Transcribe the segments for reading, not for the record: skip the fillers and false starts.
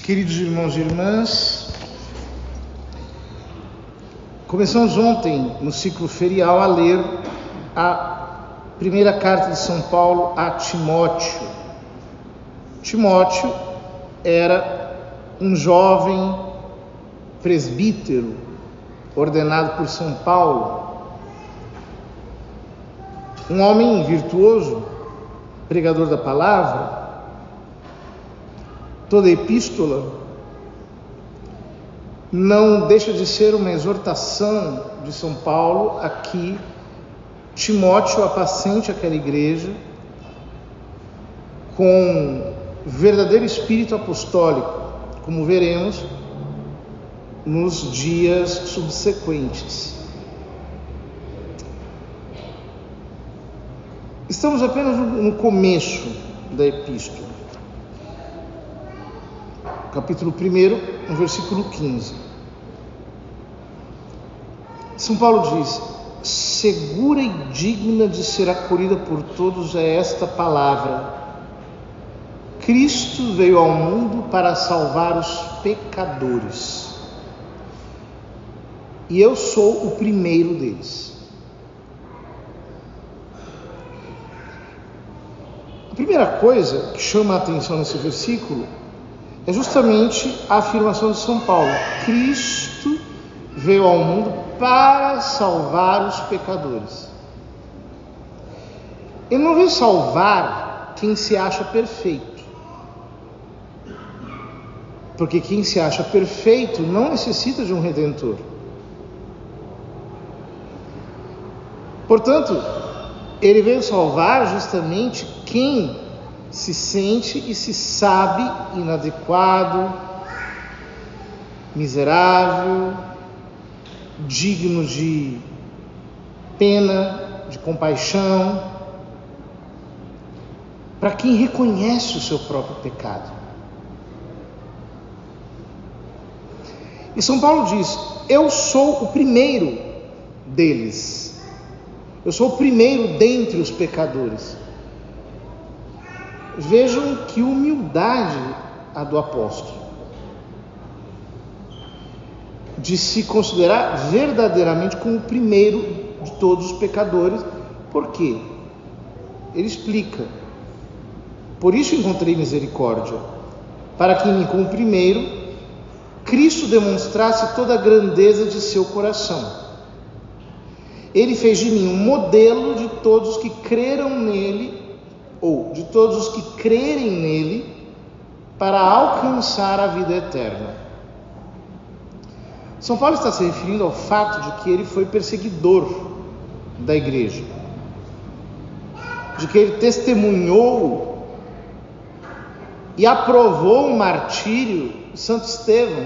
Queridos irmãos e irmãs, começamos ontem no ciclo ferial a ler a primeira carta de São Paulo a Timóteo. Timóteo era um jovem presbítero ordenado por São Paulo, um homem virtuoso, pregador da palavra. Toda epístola não deixa de ser uma exortação de São Paulo a que Timóteo apacente aquela igreja com verdadeiro espírito apostólico, como veremos nos dias subsequentes. Estamos apenas no começo da epístola. Capítulo 1, no versículo 15. São Paulo diz: segura e digna de ser acolhida por todos é esta palavra. Cristo veio ao mundo para salvar os pecadores, e eu sou o primeiro deles. A primeira coisa que chama a atenção nesse versículo é justamente a afirmação de São Paulo: Cristo veio ao mundo para salvar os pecadores. Ele não veio salvar quem se acha perfeito, porque quem se acha perfeito não necessita de um redentor. Portanto, ele veio salvar justamente quem se sente e se sabe inadequado, miserável, digno de pena, de compaixão, para quem reconhece o seu próprio pecado. E São Paulo diz: eu sou o primeiro deles, eu sou o primeiro dentre os pecadores. Vejam que humildade a do apóstolo, de se considerar verdadeiramente como o primeiro de todos os pecadores. Por quê? Ele explica: por isso encontrei misericórdia, para que em mim, como primeiro, Cristo demonstrasse toda a grandeza de seu coração. Ele fez de mim um modelo de todos que creram nele, ou de todos os que crerem nele, para alcançar a vida eterna. São Paulo está se referindo ao fato de que ele foi perseguidor da igreja, de que ele testemunhou e aprovou o martírio de Santo Estevão.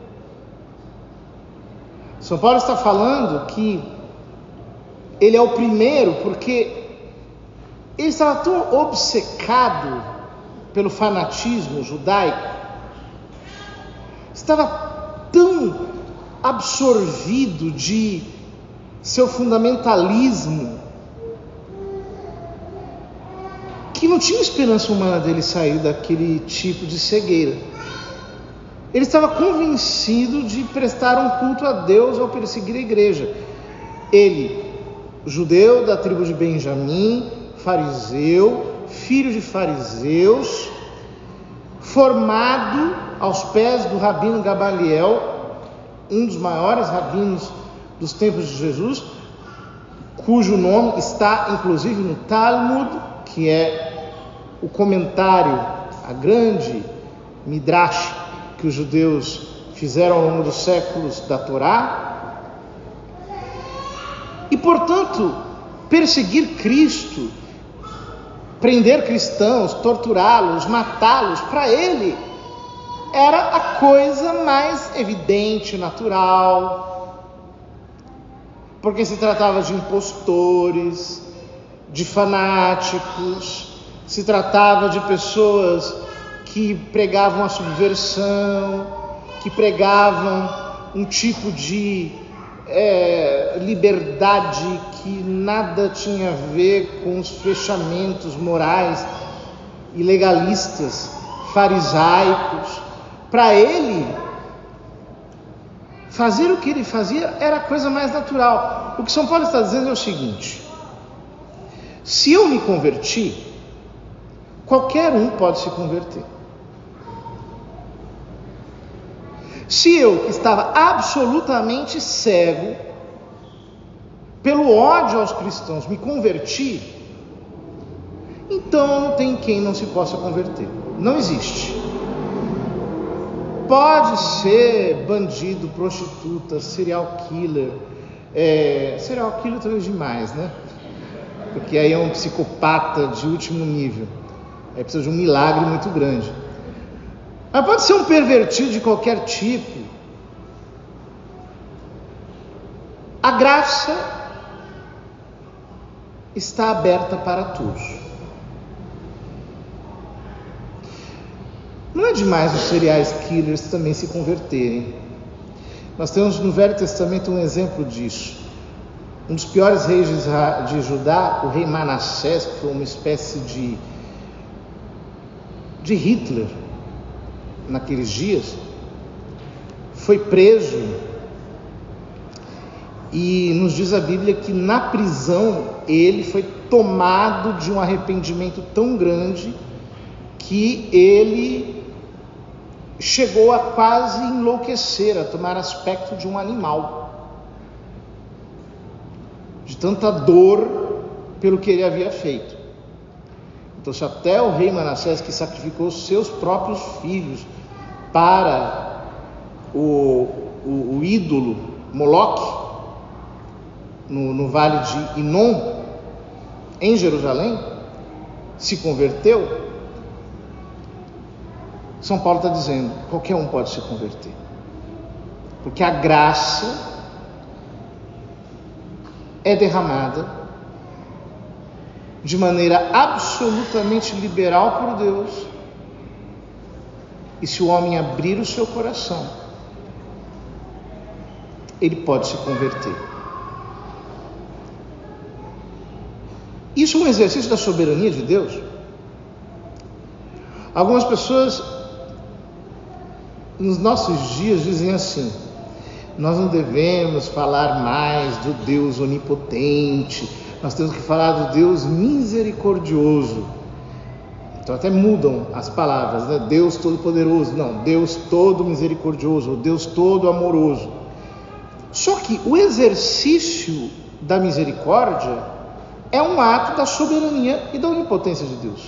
São Paulo está falando que ele é o primeiro porque ele estava tão obcecado pelo fanatismo judaico, estava tão absorvido de seu fundamentalismo, que não tinha esperança humana dele sair daquele tipo de cegueira. Ele estava convencido de prestar um culto a Deus ao perseguir a igreja. Ele, judeu da tribo de Benjamim, fariseu, filho de fariseus, formado aos pés do rabino Gamaliel, um dos maiores rabinos dos tempos de Jesus, cujo nome está inclusive no Talmud, que é o comentário, a grande midrash que os judeus fizeram ao longo dos séculos da Torá. E, portanto, perseguir Cristo, prender cristãos, torturá-los, matá-los, para ele era a coisa mais evidente, natural, porque se tratava de impostores, de fanáticos, se tratava de pessoas que pregavam a subversão, que pregavam um tipo de liberdade que nada tinha a ver com os fechamentos morais e legalistas farisaicos, Para ele, fazer o que ele fazia era a coisa mais natural. O que São Paulo está dizendo é o seguinte: se eu me converti, qualquer um pode se converter. Se eu, que estava absolutamente cego pelo ódio aos cristãos, me converti, então não tem quem não se possa converter. Não existe. Pode ser bandido, prostituta, serial killer. Serial killer talvez demais, né? Porque aí é um psicopata de último nível. Aí precisa de um milagre muito grande. Mas pode ser um pervertido de qualquer tipo. A graça está aberta para todos. Não é demais os serial killers também se converterem. Nós temos no Velho Testamento um exemplo disso. Um dos piores reis de Judá, o rei Manassés, que foi uma espécie de Hitler naqueles dias, foi preso, e nos diz a Bíblia que na prisão ele foi tomado de um arrependimento tão grande que ele chegou a quase enlouquecer, a tomar aspecto de um animal, de tanta dor pelo que ele havia feito. Então, se até o rei Manassés, que sacrificou seus próprios filhos para o ídolo Moloque, no vale de Inom, em Jerusalém, se converteu, São Paulo está dizendo, qualquer um pode se converter. Porque a graça é derramada de maneira absolutamente liberal por Deus. E se o homem abrir o seu coração, ele pode se converter. Isso é um exercício da soberania de Deus. Algumas pessoas nos nossos dias dizem assim: nós não devemos falar mais do Deus onipotente, nós temos que falar do Deus misericordioso. Então até mudam as palavras, né? Deus todo-poderoso, não, Deus todo misericordioso, Deus todo amoroso. Só que o exercício da misericórdia é um ato da soberania e da onipotência de Deus.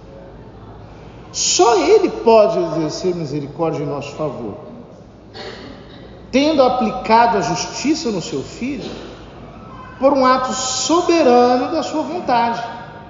Só Ele pode exercer misericórdia em nosso favor, tendo aplicado a justiça no seu Filho por um ato soberano da sua vontade.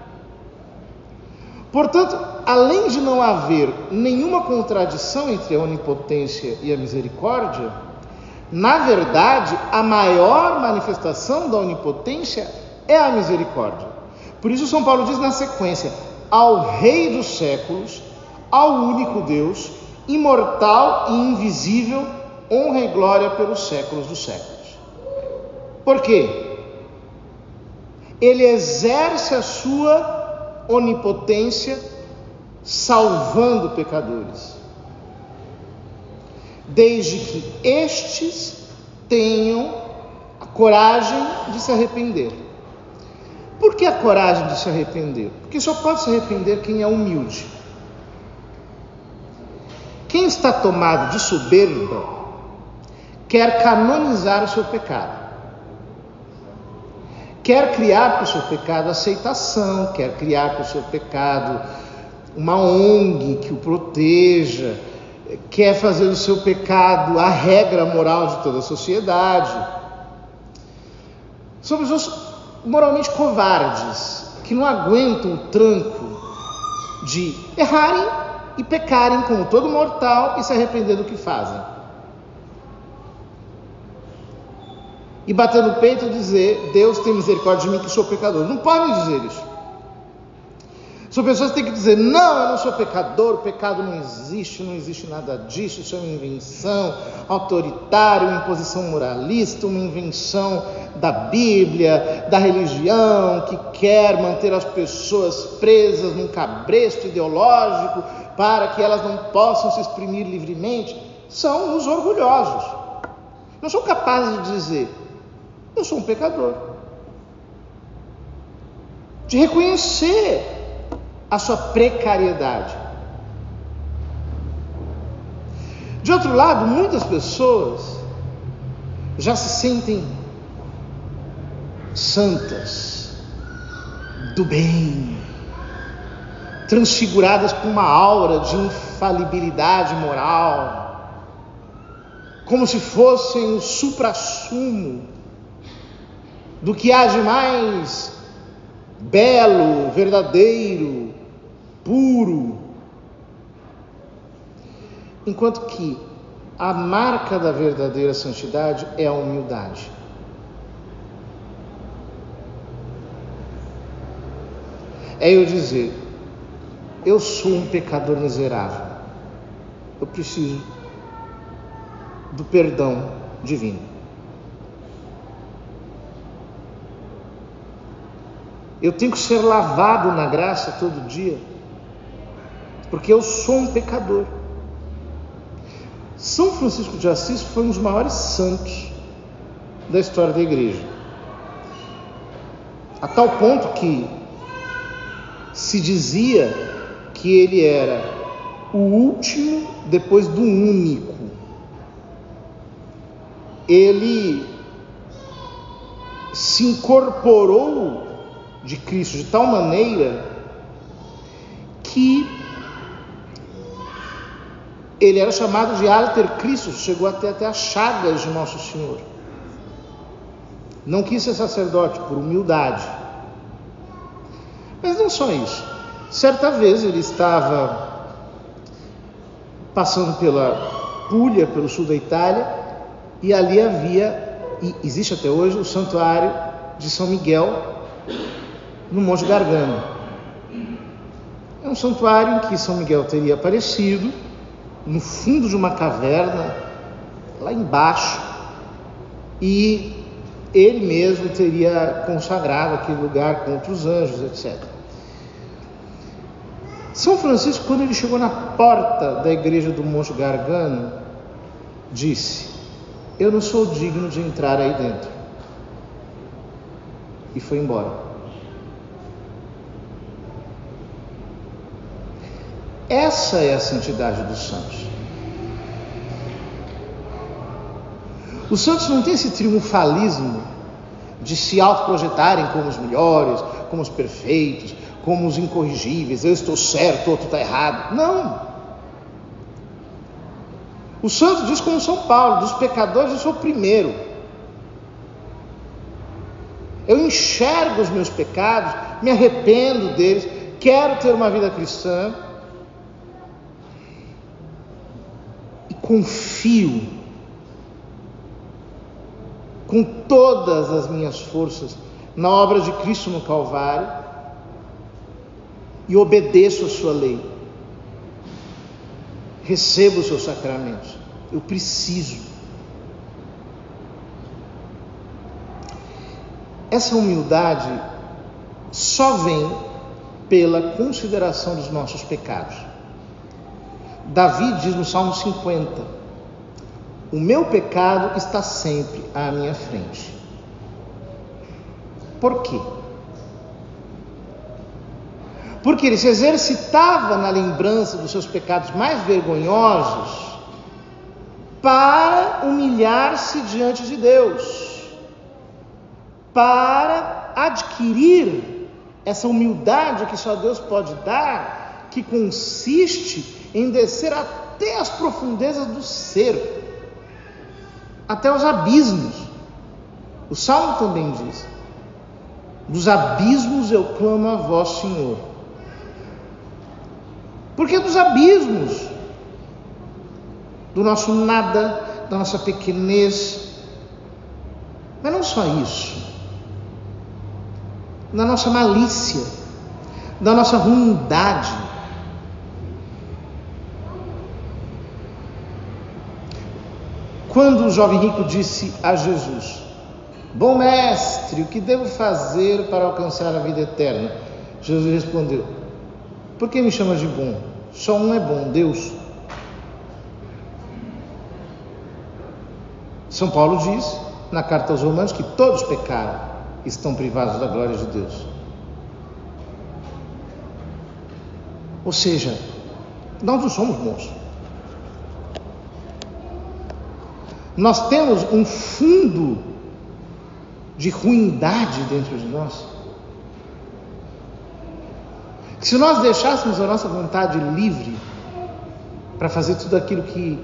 Portanto, além de não haver nenhuma contradição entre a onipotência e a misericórdia, na verdade, a maior manifestação da onipotência é a misericórdia. Por isso São Paulo diz na sequência: ao Rei dos séculos, ao único Deus, imortal e invisível, honra e glória pelos séculos dos séculos. Por quê? Ele exerce a sua onipotência salvando pecadores, desde que estes tenham a coragem de se arrepender. Por que a coragem de se arrepender? Porque só pode se arrepender quem é humilde. Quem está tomado de soberba quer canonizar o seu pecado, quer criar para o seu pecado aceitação, quer criar para o seu pecado uma ONG que o proteja, quer fazer do seu pecado a regra moral de toda a sociedade. São pessoas moralmente covardes, que não aguentam o tranco de errarem e pecarem como todo mortal e se arrepender do que fazem. E bater no peito e dizer: Deus tem misericórdia de mim que sou pecador. Não podem dizer isso. São pessoas que têm que dizer: não, eu não sou pecador, o pecado não existe nada disso, isso é uma invenção autoritária, uma imposição moralista, uma invenção da Bíblia, da religião, que quer manter as pessoas presas num cabresto ideológico para que elas não possam se exprimir livremente, são os orgulhosos. Não são capazes de dizer: eu sou um pecador. De reconhecer a sua precariedade. De outro lado, muitas pessoas já se sentem santas, do bem, transfiguradas por uma aura de infalibilidade moral, como se fossem o suprassumo do que há de mais belo, verdadeiro, puro. Enquanto que a marca da verdadeira santidade é a humildade. É eu dizer: eu sou um pecador miserável, eu preciso do perdão divino. Eu tenho que ser lavado na graça todo dia, porque eu sou um pecador. São Francisco de Assis foi um dos maiores santos da história da igreja, a tal ponto que se dizia que ele era o último depois do único. Ele se incorporou de Cristo de tal maneira que ele era chamado de Alter Cristo, chegou até as chagas de Nosso Senhor. Não quis ser sacerdote por humildade. Mas não só isso. Certa vez ele estava passando pela Puglia, pelo sul da Itália, e ali havia, e existe até hoje, o santuário de São Miguel, no Monte Gargano. É um santuário em que São Miguel teria aparecido no fundo de uma caverna, lá embaixo, e ele mesmo teria consagrado aquele lugar com outros anjos, etc. São Francisco, quando ele chegou na porta da igreja do Monte Gargano, disse: eu não sou digno de entrar aí dentro. E foi embora. Essa é a santidade dos santos. Os santos não têm esse triunfalismo de se autoprojetarem como os melhores, como os perfeitos, como os incorrigíveis. Eu estou certo, o outro está errado. Não. O santo diz como São Paulo: dos pecadores eu sou o primeiro. Eu enxergo os meus pecados, me arrependo deles, quero ter uma vida cristã e confio com todas as minhas forças na obra de Cristo no Calvário e obedeço a sua lei. Recebo os seus sacramentos. Eu preciso. Essa humildade só vem pela consideração dos nossos pecados. Davi diz no Salmo 50: o meu pecado está sempre à minha frente. Por quê? Porque ele se exercitava na lembrança dos seus pecados mais vergonhosos para humilhar-se diante de Deus, para adquirir essa humildade que só Deus pode dar, que consiste em descer até as profundezas do ser, até os abismos. O Salmo também diz: dos abismos eu clamo a vós, Senhor. Porque dos abismos do nosso nada, da nossa pequenez, mas não só isso, da nossa malícia, da nossa ruindade. Quando o jovem rico disse a Jesus: bom mestre, o que devo fazer para alcançar a vida eterna? Jesus respondeu: por que me chamas de bom? Só um é bom, Deus. São Paulo diz na carta aos Romanos que todos pecaram e estão privados da glória de Deus. Ou seja, nós não somos bons. Nós temos um fundo de ruindade dentro de nós. Que se nós deixássemos a nossa vontade livre para fazer tudo aquilo que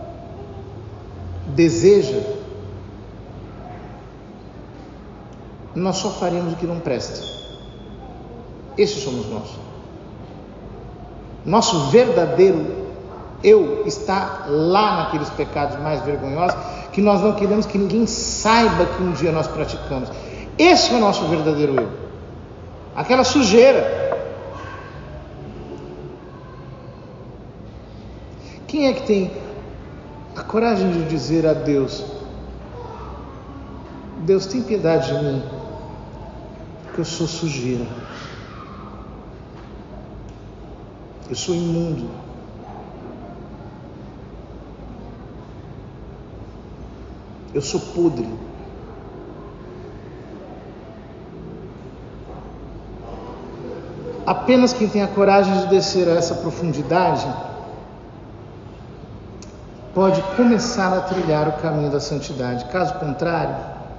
deseja, nós só faremos o que não presta. Esses somos nós. Nosso verdadeiro eu está lá naqueles pecados mais vergonhosos que nós não queremos que ninguém saiba que um dia nós praticamos. Esse é o nosso verdadeiro eu. Aquela sujeira. Quem é que tem a coragem de dizer a Deus: Deus, tem piedade de mim, porque eu sou sujeira, eu sou imundo, eu sou podre. Apenas quem tem a coragem de descer a essa profundidade pode começar a trilhar o caminho da santidade. Caso contrário,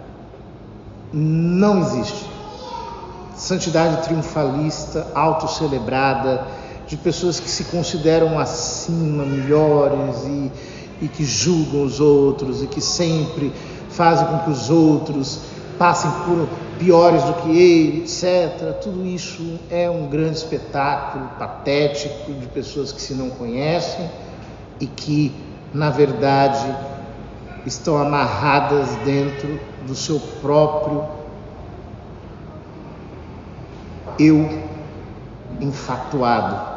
não existe. Santidade triunfalista, autocelebrada, de pessoas que se consideram acima, melhores e que julgam os outros e que sempre fazem com que os outros passem por piores do que ele, etc. Tudo isso é um grande espetáculo patético de pessoas que se não conhecem e que, na verdade, estão amarradas dentro do seu próprio eu enfatuado.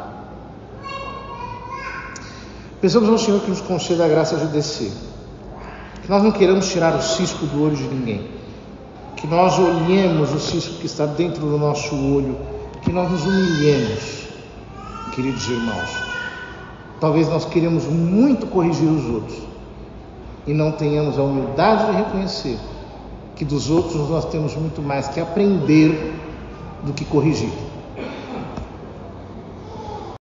Pensamos ao Senhor que nos conceda a graça de descer, que nós não queiramos tirar o cisco do olho de ninguém, que nós olhemos o cisco que está dentro do nosso olho, que nós nos humilhemos, queridos irmãos. Talvez nós queremos muito corrigir os outros e não tenhamos a humildade de reconhecer que dos outros nós temos muito mais que aprender do que corrigir.